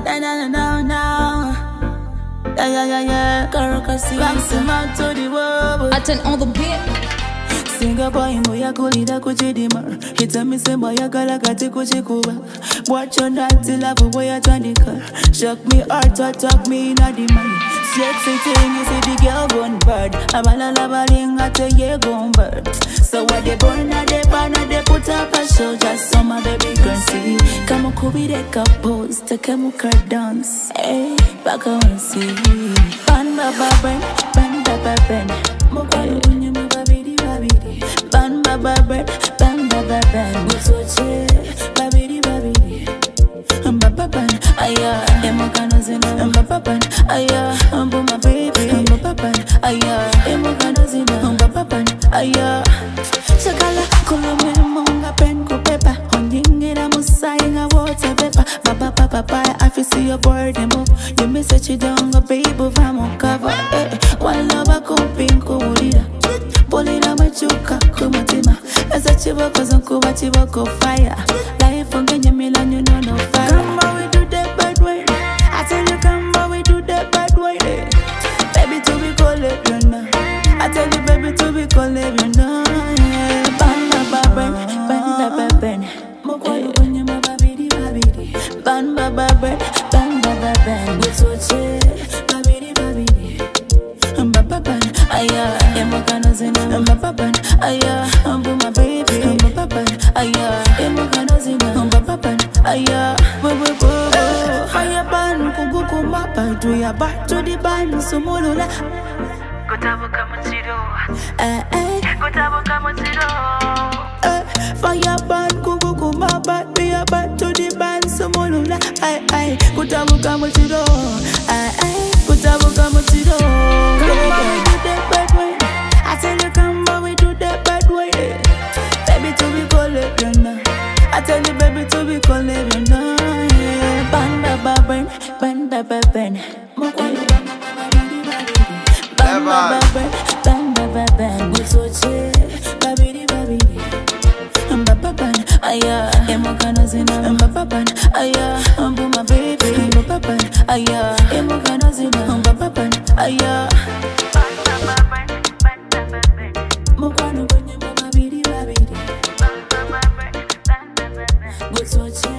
to the world. I turn on the beat. Singa boy moya kulida kuchidima. Hita me say boya gala kati kuchikuba. Watch your naughty love boya tandika. Shock me heart, talk me inna the mind. Sexy thing you see the girl gone bad. Abala labaling at a year gone bad. So what they burn at they ban at they put up a show just so my baby can see. Come on, could be the couples take a muka dance. Hey, back on see. Ban baba ben, ban baba ben. Muka unye muka bidi babidi. Ban baba ben, ban baba ben. Musoche, babidi babidi. Baba ben, aya. Emuka no zina. Baba ben, aya. Ambu my baby. Baba ben, aya. Emuka no zina. Baba ben, aya. Shakala kulome monga pen ko pepa. Onyingira musayinga water pepa. Baba papa papa, I feel see your body move. You miss it, you don't go baby, vamos cover. One love kumpin kuulira. Bolira machuka kumatima. Esa chiboko zonkuba chiboko fire. Life ongenya milan you know no fire. Come on we do that bad way. I tell you come on we do that bad way. Baby to be cold you know. I tell you baby to be cold you know. Ban baba ben, ban baba ben. Mokwalu kwenye mababidi babidi. Ban baba ben, ban baba ben. Musoche, babidi babidi. Baba ben, aya. Emokano zina. Baba ben, aya. Ambu my baby. Baba ben, aya. Emokano zina. Baba ben, aya. Fire ban, kuguku mapa. Do ya back to the ban, sumulula. Kutabuka mutiro. Kutabuka mutiro. Fire ban, kuguku mapa. Do ya back to the ban, sumulula. Kutabuka mutiro. Kutabuka mutiro. Come on, we do that bad way. I tell you, come on, we do that bad way. Baby, to be cold, you know. I tell you, baby, to be cold, you know. Banda baben, banda baben. Mokwalu banda baben, banda baben. Musoche, babidi babidi. Baba ban, aya. Emokano zina. Baba ban, aya. Ambu my baby. Baba ban, aya. Emokano zina. Baba ban, aya. Mukwano kwenye mababidi babidi. Musoche.